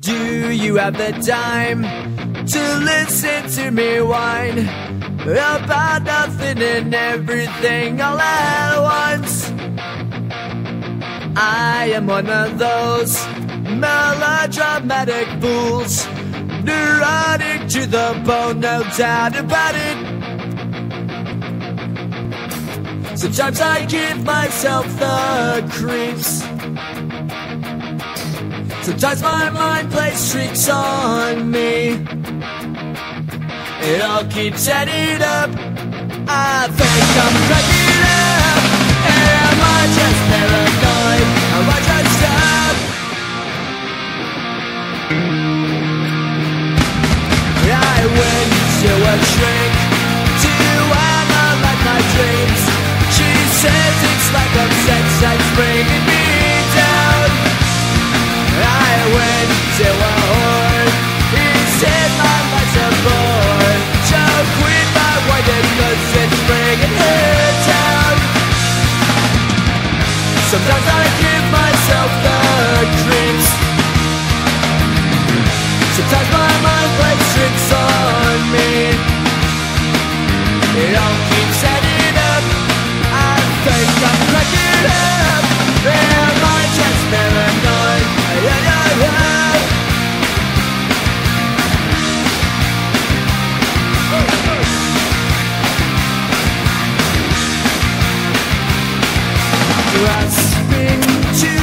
Do you have the time to listen to me whine about nothing and everything all at once? I am one of those melodramatic fools, neurotic to the bone, no doubt about it. Sometimes I give myself the creeps. Sometimes my mind plays tricks on me. It all keeps adding up. I think I'm cracking up. Am I just paranoid? Am I just up? I went to a shrink to analyze my dreams. She says it's like a sex that's bringing me down. I went to a whore. He said my life's a bore. So quit my white cause it's bringing her down. Sometimes I give myself the creeps. Sometimes my mind plays tricks on me. It all keeps adding up. I think I'm cracking up. Am I just paranoid? Grasping to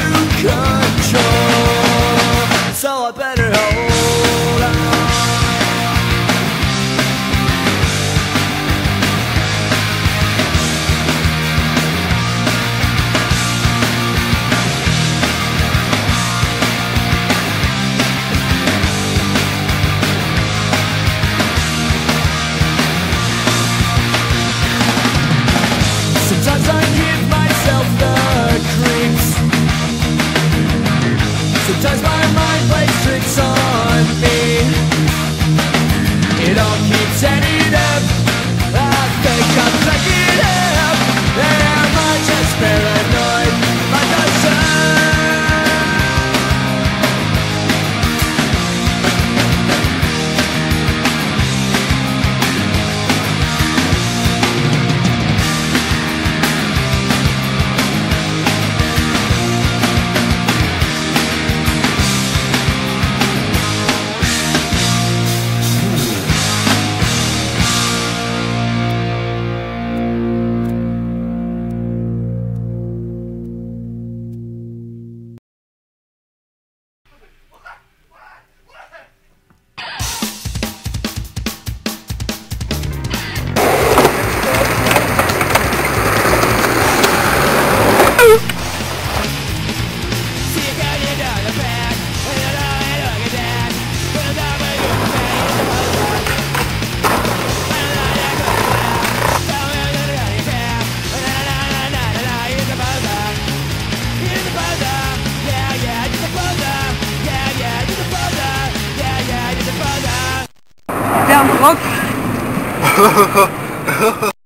control, so I better hold on. Sometimes I give myself the creeps. Sometimes my mind plays tricks on me. It all keeps adding up. I think I'm cracking up. Am I just paranoid like I said? Look.